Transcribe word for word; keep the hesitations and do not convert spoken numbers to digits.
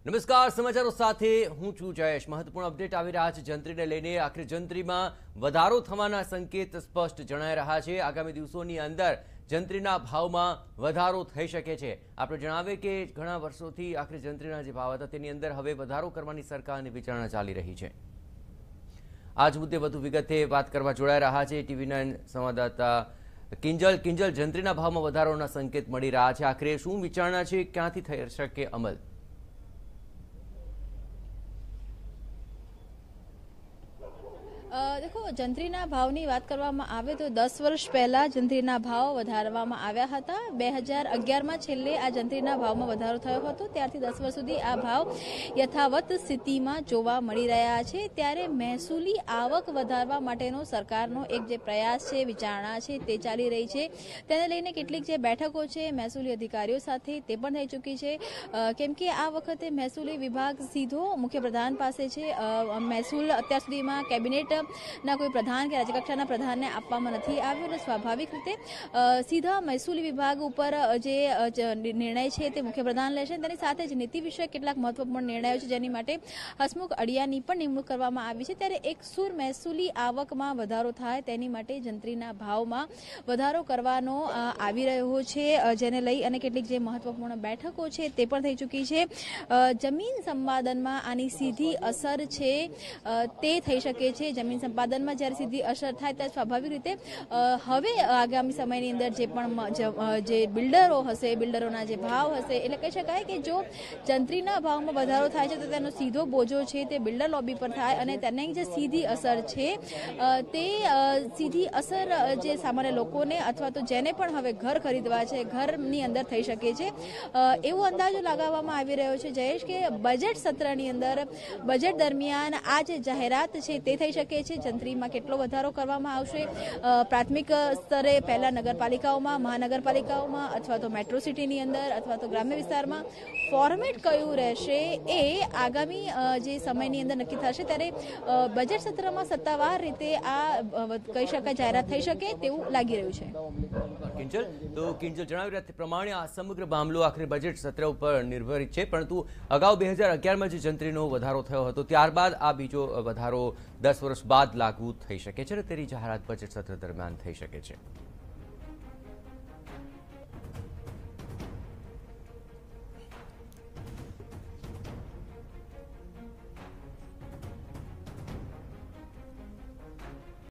નમસ્કાર, સમાચારો સાથે હું છું જયેશ। મહત્વપૂર્ણ અપડેટ આવી રહ્યા છે જંત્રીને લઈને। આખરે જંત્રીમાં વધારો થવાના સંકેત સ્પષ્ટ જણાઈ રહ્યા છે। આગામી દિવસોની અંદર જંત્રીના ભાવમાં વધારો થઈ શકે છે। આપણે જણાવીએ કે ઘણા વર્ષોથી આખરે જંત્રીના જે ભાવ હતા તેની અંદર હવે વધારો કરવાની સરકારની વિચારણા ચાલી રહી છે। આજ મુદ્દે વધુ વિગતે વાત કરવા જોડાઈ રહ્યા છે ટીવી નાઇન સંવાદદાતા કિંજલ। કિંજલ, જંત્રીના ભાવમાં વધારોના સંકેત મળી રહ્યા છે, આખરે શું વિચારણા છે, ક્યાંથી થઈ શકે અમલ? देखो, जंत्रीना भावनी बात करवामां आवे तो दस वर्ष पहला जंत्रीना भाव वधारवामां आव्या हता। બે હજાર અગિયાર માં छेल्ले आ जंत्रीना भावमां वधारो थयो हतो। त्यारथी दस वर्ष सुधी आ भाव यथावत स्थितिमां जोवा मळी रह्या छे। त्यारे महसूली आवक वधारवा माटेनो सरकारनो एक जे प्रयास छे, विचारणा छे ते चाली रही छे। तेने लईने केटलीक जे बैठको छे महसूली अधिकारीओ साथे ते पण थई चूकी छे, केम के आ वखते महसूली विभाग सीधो मुख्यप्रधान पासे छे। महसूल अत्यार सुधीमां केबिनेट ना कोई प्रधान के राज्य कक्षाना प्रधान ने आपवामां नथी आव्यो अने स्वाभाविक रीते सीधा महसूली विभाग उपर जे निर्णय छे ते मुख्यप्रधान लेशे। तेनी साथे ज नीति विषयक કેટલાક મહત્વપૂર્ણ નિર્ણયો છે જેની માટે હસમુખ અડિયાની પણ નિમણૂક કરવામાં આવી છે। ત્યારે એકસૂર મહેસૂલી આવકમાં વધારો થાય તેની માટે જંત્રીના ભાવમાં વધારો કરવાનો આવી રહ્યો છે, જેને લઈ અને કેટલીક જે મહત્વપૂર્ણ બેઠકો છે તે પણ થઈ ચૂકી છે। જમીન સંપાદનમાં આની સીધી અસર છે તે થઈ શકે છે। જમીન સંપાદનમાં જ્યારે સીધી અસર થાય ત્યારે સ્વાભાવિક રીતે હવે આગામી સમયની અંદર જે પણ જે બિલ્ડરો હશે, બિલ્ડરોના જે ભાવ હશે, એટલે કહી શકાય કે જો જંત્રીના ભાવમાં વધારો થાય છે તો તેનો સીધો બોજો છે તે બિલ્ડર લોબી પર થાય અને તેની જે સીધી અસર છે તે સીધી અસર જે સામાન્ય લોકોને અથવા તો જેને પણ હવે ઘર ખરીદવા છે ઘરની અંદર થઈ શકે છે એવો અંદાજો લગાવવામાં આવી રહ્યો છે જયેશ કે બજેટ સત્રની અંદર બજેટ દરમિયાન આ જે જાહેરાત છે તે થઈ શકે છે। જંત્રીમાં કેટલો વધારો કરવામાં આવશે, પ્રાથમિક સ્તરે પહેલા નગરપાલિકાઓમાં, મહાનગરપાલિકાઓમાં અથવા તો મેટ્રો સિટીની અંદર અથવા તો ગ્રામ્ય વિસ્તારમાં ફોર્મેટ કયું રહેશે એ આગામી જે સમયની અંદર નક્કી થશે। ત્યારે બજેટ સત્રમાં સત્તાવાર રીતે આ કહી શકાય જાહેરાત થઈ શકે તેવું લાગી રહ્યું છે। કિંજલ, તો કિંજલ જણાવી રહ્યા પ્રમાણે આ સમગ્ર મામલો આખરે બજેટ સત્ર ઉપર નિર્ભરિત છે, પરંતુ અગાઉ બે હજાર અગિયારમાં જે જંત્રીનો વધારો થયો હતો ત્યારબાદ આ બીજો વધારો દસ વર્ષ બાદ લાગુ થઈ શકે છે અને તેની જાહેરાત બજેટ સત્ર દરમિયાન થઈ શકે છે।